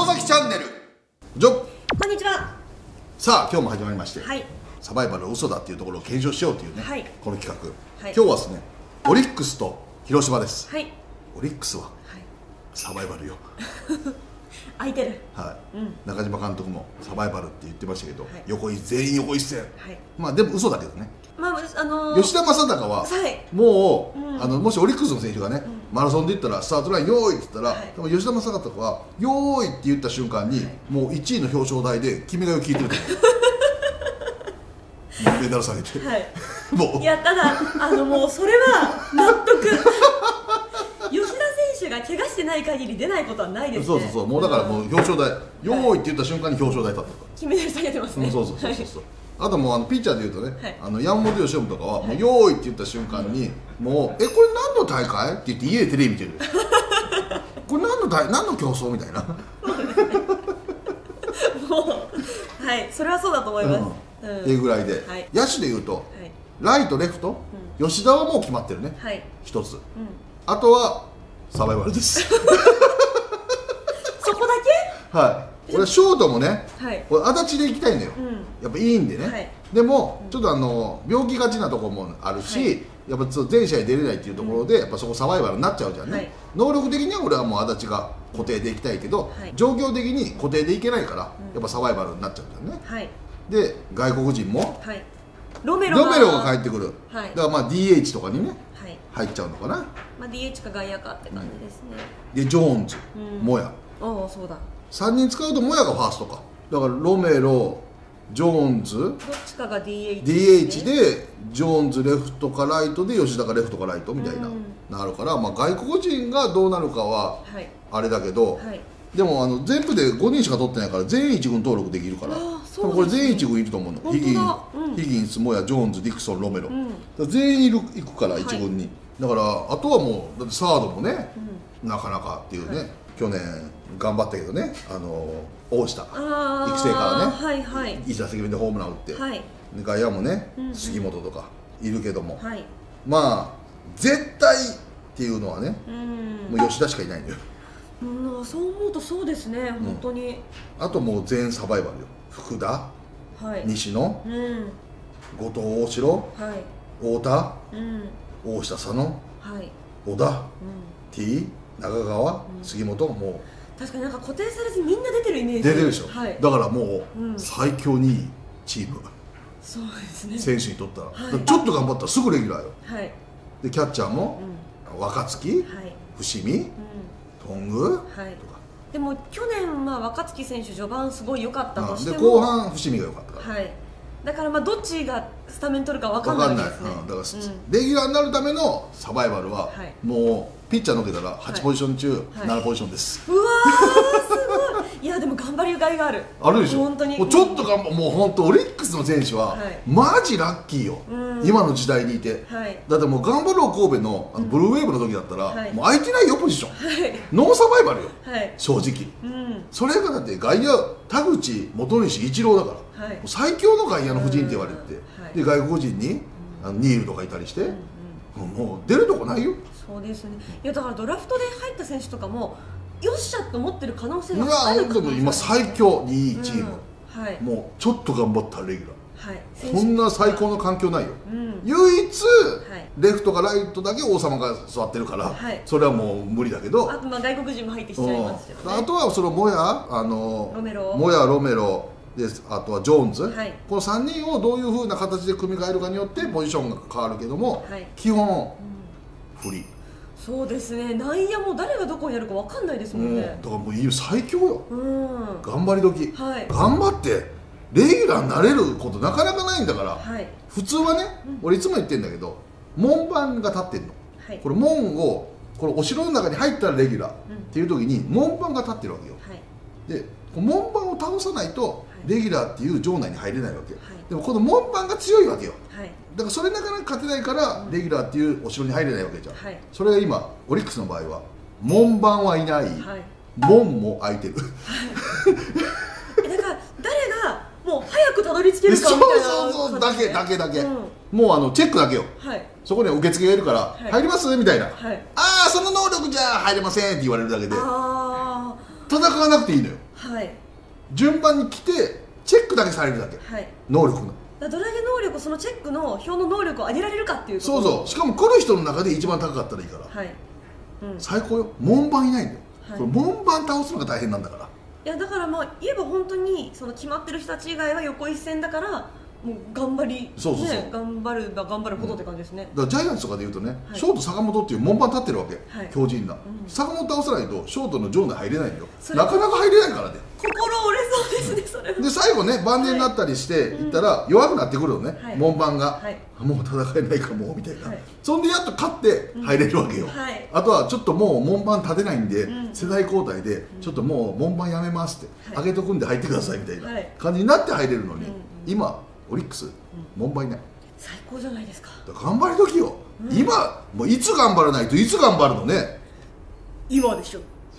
里崎チャンネルじょ。 こんにちは。 さあ今日も始まりまして、 はい、 サバイバルは嘘だっていうところを検証しようというね、 はい、 この企画、 はい、 今日はですねオリックスと広島です。 はい、 オリックスははい、 サバイバルよ空いてる。 はい、 うん、 中島監督もサバイバルって言ってましたけど、 はい、 全員横一線、 はい、 まあでも嘘だけどね。 まあ吉田正尚は、 はい、 もう、 うんもしオリックスの選手がね、マラソンで言ったらスタートライン用意って言ったら、 はい、 多分吉田正尚は用意って言った瞬間に、 はい、 もう1位の表彰台で君が代を聞いてると思うメダル下げて、 はい、 もういやただもうそれは納得吉田選手が怪我してない限り出ないことはないですね。 そうもうだからもう表彰台、用意って言った瞬間に表彰台立ったと、 金メダル下げてますね。 そう、あともうピッチャーでいうとね、 はい、 山本由伸とかはもう用意って言った瞬間に、もうこれ何の大会って言って家でテレビ見てるこれ何の競争みたいなもうはいそれはそうだと思います。 っていうぐらいで、 はい、 野手でいうと、 はい、 ライトレフト、吉田はもう決まってるね、 はい、 一つ、 うん、 あとはサバイバルですそこだけ。 はい、俺ショートもね、 はい、 俺足立で行きたいんだよ、やっぱいいんでね、 はい、 でもちょっと病気がちなところもあるし、はい、やっぱ全試合出れないっていうところで、やっぱそこサバイバルになっちゃうじゃんね、はい、能力的には俺はもう足立が固定で行きたいけど、はい、状況的に固定でいけないから、やっぱサバイバルになっちゃうじゃんね、はい、で外国人も、はい、 ロメロが帰ってくる、 はい、 だからまあ DH とかにね、はい、入っちゃうのかな、 まあ、DH か外野かって感じですね、 でジョーンズ、モヤ、 ああそうだ、 3人使うとモヤがファーストか、だからロメロ、ジョーンズ、 どっちかが DH でジョーンズレフトかライトで吉田がレフトかライトみたいな、なるから、まあ、外国人がどうなるかはあれだけど、はい、でも全部で5人しか取ってないから全員1軍登録できるから、多分これ全員1軍いると思うの、ヒギンス、モヤ、ジョーンズ、ディクソン、ロメロ、全員行くから1軍に、だからあとはもうだってサードもね、なかなかっていうね、去年頑張ったけどね、大下育成からね、 はいはい、 1打席目でホームラン打って、はい、外野もね、杉本とかいるけども、はい、まあ絶対っていうのはね、もう吉田しかいないんだよ。 そう思うとそうですね、本当に。 あともう全員サバイバルよ。福田、はい、西野、後藤大城、はい、太田、大下佐野、はい、小田、T、中川、杉本、もう確かになんか固定されずみんな出てるイメージ。 出てるでしょ、はい、だからもう最強にいいチーム、 そうですね、 選手にとったら、はい、ちょっと頑張ったらすぐレギュラーよ、はい、でキャッチャーも、若月、はい、伏見、頓宮、はい、とか。 でも去年若月選手序盤すごい良かったとしても、 で後半伏見が良かったから、 はい、だからどっちがスタメン取るか分かんないですね。 だから、レギュラーになるためのサバイバルは、もうピッチャーのけたら8ポジション中7ポジションです。 うわーすごい。いやでも頑張りがいがある。 あるでしょ。 本当に。 もうちょっともう本当オリックスの選手はマジラッキーよ。今の時代にいて。だってもう頑張ろう神戸のブルーウェーブの時だったらもう空いてないよポジション。ノーサバイバルよ。正直。それがだって外野田口、本西、イチローだから。最強の外野の布陣って言われてて、で外国人にニールとかいたりして、もう出るとこないよ。 そうですね。いやだからドラフトで入った選手とかもよっしゃと思ってる可能性がある。いや本当に今最強にいいチーム、もうちょっと頑張ったらレギュラー、こんな最高の環境ないよ。唯一レフトかライトだけ王様が座ってるから、それはもう無理だけど、 あと外国人も入ってきちゃいますけどね。 あとはそのモヤ、ロメロで、あとはジョーンズ、この3人をどういうふうな形で組み替えるかによってポジションが変わるけども、基本フリー。そうですね、内野も誰がどこにやるか分かんないですもんね。 だからもういいよ、最強よ、頑張り時、頑張ってレギュラーになれることなかなかないんだから、普通はね、俺いつも言ってるんだけど、門番が立ってるの、これ門をこれお城の中に入ったらレギュラーっていう時に門番が立ってるわけよ。で門番を倒さないとレギュラーっていう場内に入れないわけ、でもこの門番が強いわけよ、だからそれなかなか勝てないからレギュラーっていうお城に入れないわけじゃん、それが今オリックスの場合は門番はいない、門も開いてる、だから誰がもう早くたどり着けるかみたいな、 そうだけ、もうチェックだけよ、そこに受付がいるから入りますみたいな、ああその能力じゃ入れませんって言われるだけで戦わなくていいのよ。 順番に来てチェックだけされるだけ、能力のどれだけ能力、そのチェックの表の能力を上げられるかっていうところ。 そうそう、しかも来る人の中で一番高かったらいいから、最高よ。門番いないんだよ、これ門番倒すのが大変なんだから。 いやだからまあ言えば本当にその決まってる人たち以外は横一線だから、もう頑張り、頑張る頑張るほどって感じですね。 だからジャイアンツとかでいうとね、ショート坂本っていう門番立ってるわけ、強靭な。坂本倒さないとショートの場内入れないんよ。なかなか入れないからね。 心折れそうですね、それは。 で最後ね、晩年になったりしていったら弱くなってくるのね、門番が。もう戦えないかもみたいな。そんでやっと勝って入れるわけよ。あとはちょっともう門番立てないんで、世代交代でちょっともう門番やめますって上げとくんで入ってくださいみたいな感じになって入れるのに、今オリックス門番いない。 最高じゃないですか。 頑張り時よ、今もういつ頑張らないといつ頑張るのね。 今でしょ。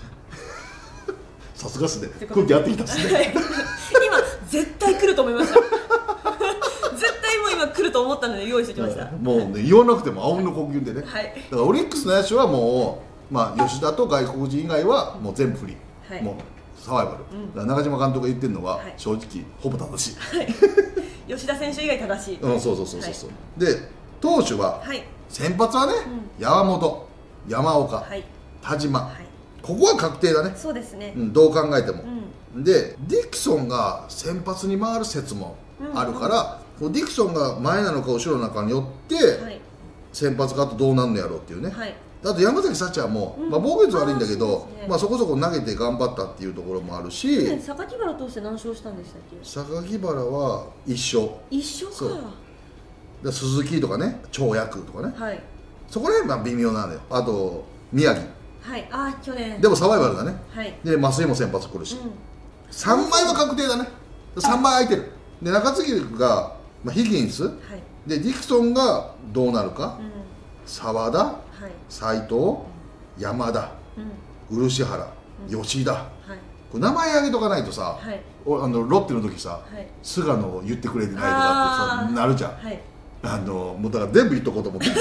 さすがっすね、空気合ってきたっすね。 今絶対来ると思いました。絶対もう今来ると思ったので用意してきました。 もうね、言わなくてもあうんの呼吸でね。だからオリックスの野手はもう、まあ吉田と外国人以外はもう全部フリー、もうサバイバル。だから中島監督が言ってるのは正直ほぼ正しい。 吉田選手以外正しい。 そうそう。で投手は先発はね、山本、山岡、田島、ここは確定だね。 そうですね、 どう考えても。でディクソンが先発に回る説もあるから、ディクソンが前なのか後ろなのかによって先発かとどうなるのやろうっていうね。あと山崎幸也も防御率悪いんだけど、そこそこ投げて頑張ったっていうところもあるし。 榊原通して何勝したんでしたっけ。 榊原は1勝か。鈴木とかね、長役とかね、そこら辺は微妙なのよ。あと宮城、 去年でもサバイバルだね。で増井も先発来るし、3枚は確定だね。3枚空いてる。で中継ぎがヒギンスで、ディクソンがどうなるか、澤田、斎藤、山田、漆原、吉田、これ名前挙げとかないとさ、ロッテの時さ、菅野を言ってくれてないとかってさなるじゃん。もうだから全部言っとこうと思って。ただ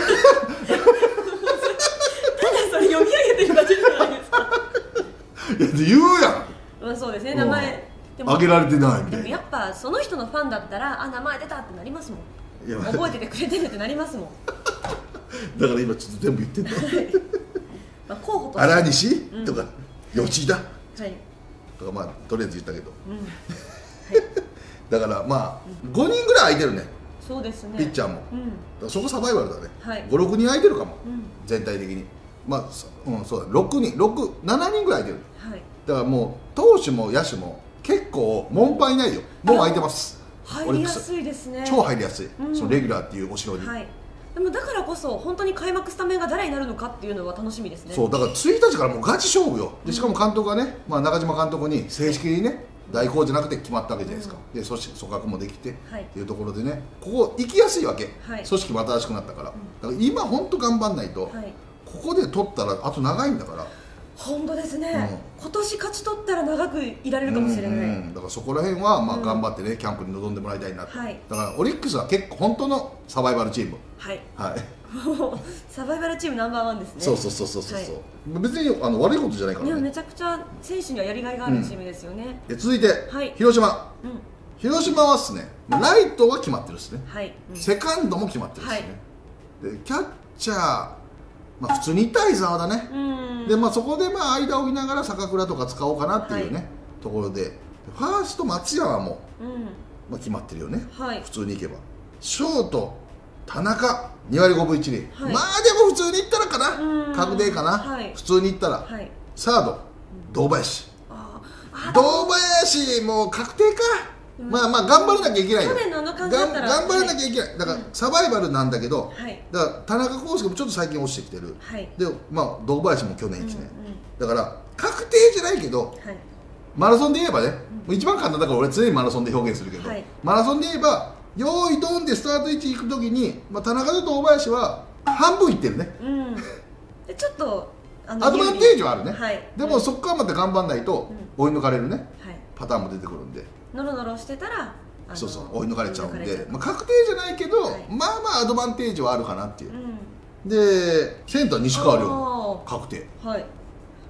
それ読み上げてるだけじゃないですか。 いや言うやん。 そうですね、名前挙げられてないみたいな。 でもやっぱその人のファンだったら、名前出たってなりますもん。覚えててくれてるってなりますもん。 だから今ちょっと全部言ってんだ。 候補と荒西とか吉田とか、とりあえず言ったけど、だから5人ぐらい空いてるね。 そうですね、 ピッチャーも。そこサバイバルだね。56人空いてるかも、全体的に。そうだ、7人ぐらい空いてる。だからもう投手も野手も結構門番いないよ。もう空いてます。 入りやすいですね。 超入りやすい、そのレギュラーっていうお城に。 でもだからこそ本当に開幕スタメンが誰になるのかっていうのは楽しみですね。 そうだから1日からもうガチ勝負よ。でしかも監督がね、中島監督に正式にね、代行じゃなくて決まったわけじゃないですか。で組閣もできてっていうところでね、ここ行きやすいわけ、組織も新しくなったから。だから今本当頑張んないと、ここで取ったらあと長いんだから。 本当ですね、今年勝ち取ったら長くいられるかもしれない。 だからそこら辺は頑張ってね、キャンプに臨んでもらいたいなと。だからオリックスは結構本当のサバイバルチーム。 サバイバルチームナンバー1ですね。 そう別に悪いことじゃないからね。 めちゃくちゃ選手にはやりがいがあるチームですよね。 続いて広島。広島はですね、ライトは決まってるですね。セカンドも決まってるですね。でキャッチャー普通にいったら伊沢だね。でそこで間を見ながら坂倉とか使おうかなっていうね、ところで、ファースト松山も決まってるよね、普通にいけば。ショート田中2割5分1厘、でも普通にいったらかな、確定かな、普通にいったら。サード堂林、堂林もう確定か。頑張らなきゃいけないよ。頑張らなきゃいけない。だからサバイバルなんだけど、だから田中康介もちょっと最近落ちてきてる。で堂林も去年1年だから確定じゃないけど、マラソンで言えばね、一番簡単だから俺常にマラソンで表現するけど、マラソンで言えば用意ドンでスタート位置行く時に田中と堂林は半分いってるね。 ちょっとアドバンテージはあるね。でもそこからまた頑張らないと追い抜かれるねパターンも出てくるんで。 ノロノロしてたら追い抜かれちゃうんで、確定じゃないけど、アドバンテージはあるかなっていう。でセンター西川亮確定。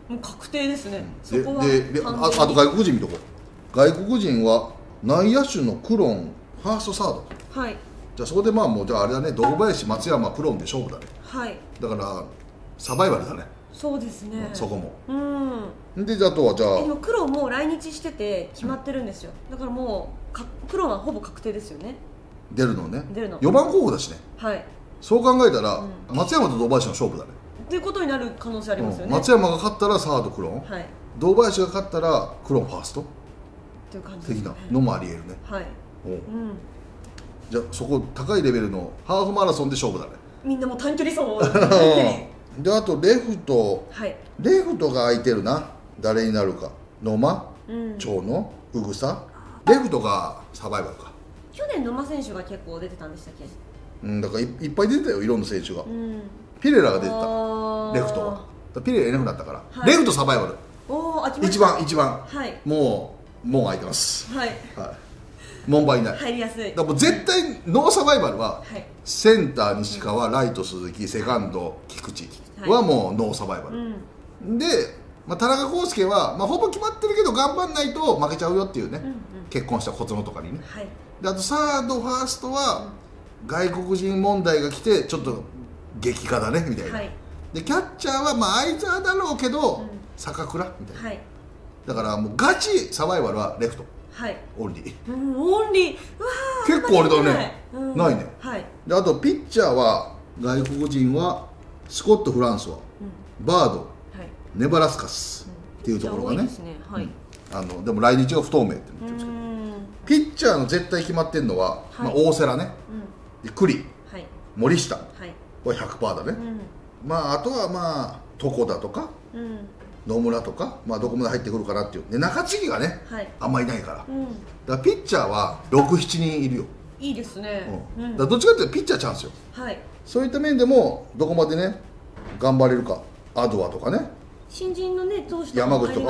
もう確定ですね。 であと外国人見とこう。外国人は内野手のクロン、ファースト、サード。 はい。 じゃあそこでもうじゃああれだね、堂林、松山、クロンで勝負だね。 はい。 だからサバイバルだね。 そうですね。 そこも。であとはじゃあ今クロンもう来日してて決まってるんですよ。だからもうクロンはほぼ確定ですよね。 出るのね。 出るの。 4番候補だしね。 はい。 そう考えたら、松山と堂林の勝負だね。 っていうことになる可能性ありますよね。 松山が勝ったらサードクロン、はい、堂林が勝ったらクロンファーストっていう感じ的なのもありえるね。 はい。 じゃあそこ高いレベルのハーフマラソンで勝負だね。 みんなもう短距離走であとレフトが空いてるな。誰になるか。野間、長野、宇草。レフトがサバイバルか。 去年野間選手が結構出てたんでしたっけ。 だからいっぱい出てたよ、いろんな選手が。ピレラが出てた、レフトは。ピレラいなくなったから、はい、レフトサバイバル。一番、はい、もう門空いてます。はい、はい、門番いない。 入りやすい。 だからもう絶対ノーサバイバルは、はい、センター西川、ライト鈴木、セカンド菊池はもうノーサバイバル、で、田中康介は、ほぼ決まってるけど頑張んないと負けちゃうよっていうね、結婚した小園とかにね、はい、であとサードファーストは、外国人問題が来てちょっと激化だねみたいな、はい、でキャッチャーは相沢だろうけど、坂倉みたいな、はい、だからもうガチサバイバルはレフト、はい、オンリー、 オンリー、 結構あれだね、ないね、はい、であとピッチャーは外国人はスコット・フランスは、バード、はい、ネバラスカスっていうところがね、でも来日が不透明ってなってるんですけど、ピッチャーの絶対決まってるのは、大瀬良ね、栗、森下、これ 100% だね、あとは床田とか、野村とか、どこまで入ってくるかなっていうで、中継ぎがね、あんまりいないから、だからピッチャーは67人いるよ。 いいですね。 だからどっちかっていうとピッチャーチャンスよ。そういった面でもどこまでね頑張れるか。アドアとかね、 新人のね投手とか山口とか、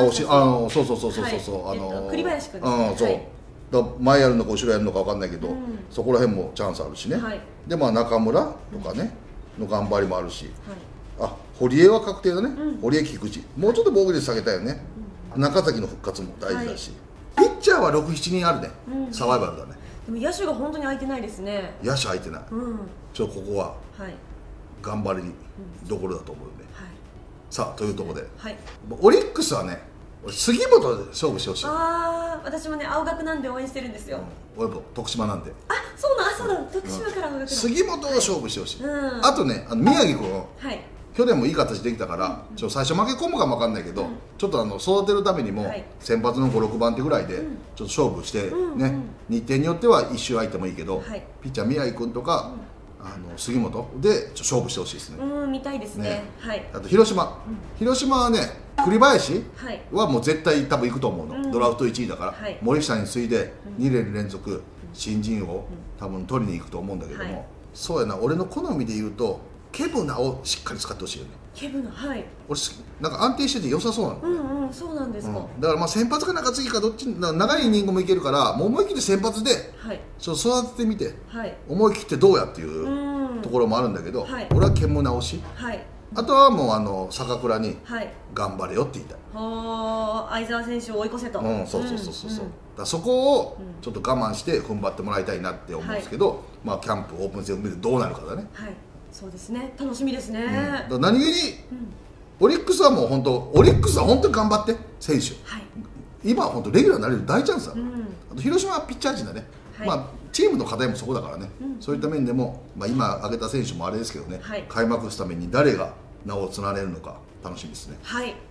栗林君ですね。前やるのか後ろやるのか分かんないけど、そこら辺もチャンスあるしね、で中村とかねの頑張りもあるし、堀江は確定だね、堀江菊池、もうちょっと防御率下げたよね、中崎の復活も大事だし、ピッチャーは67人あるね、サバイバルだね。 でも野手が本当に空いてないですね。 野手空いてない、ちょっとここは頑張りどころだと思うね。さあというところで、オリックスはね杉本で勝負してほしい。 私もね青学なんで応援してるんですよ。 俺も徳島なんで。 そうだ徳島から青学。 杉本を勝負してほしい。あとね宮城君、去年もいい形できたから最初負け込むかも分かんないけど、ちょっと育てるためにも先発の5、6番手ぐらいでちょっと勝負してね、日程によっては一周空いてもいいけど、ピッチャー宮城君とか杉本で勝負してほしいですね。 見たいですね。 あと広島はね栗林はもう絶対多分行くと思うの、ドラフト1位だから、森下に次いで2年連続新人王多分取りに行くと思うんだけども、そうやな、俺の好みで言うとケブナをしっかり使ってほしいよね。ケブナ、俺なんか安定してて良さそうなの。 そうなんですか。 だから先発か中継ぎかどっち、長いイニングもいけるからもう思い切って先発でちょっと育ててみて、思い切ってどうやっていうところもあるんだけど、俺はケブナ推し。あとはもう坂倉に頑張れよって言いたい。 相澤選手を追い越せと。 そこをちょっと我慢して踏ん張ってもらいたいなって思うんですけど、キャンプオープン戦を見てどうなるかだね。 そうですね、楽しみですね。 何気にオリックスはもう本当に頑張って選手、今は本当レギュラーになれる大チャンスだ。あと広島はピッチャー陣だね。チームの課題もそこだからね、そういった面でも、今挙げた選手もあれですけどね、開幕するために誰が名を連ねるのか楽しみですね。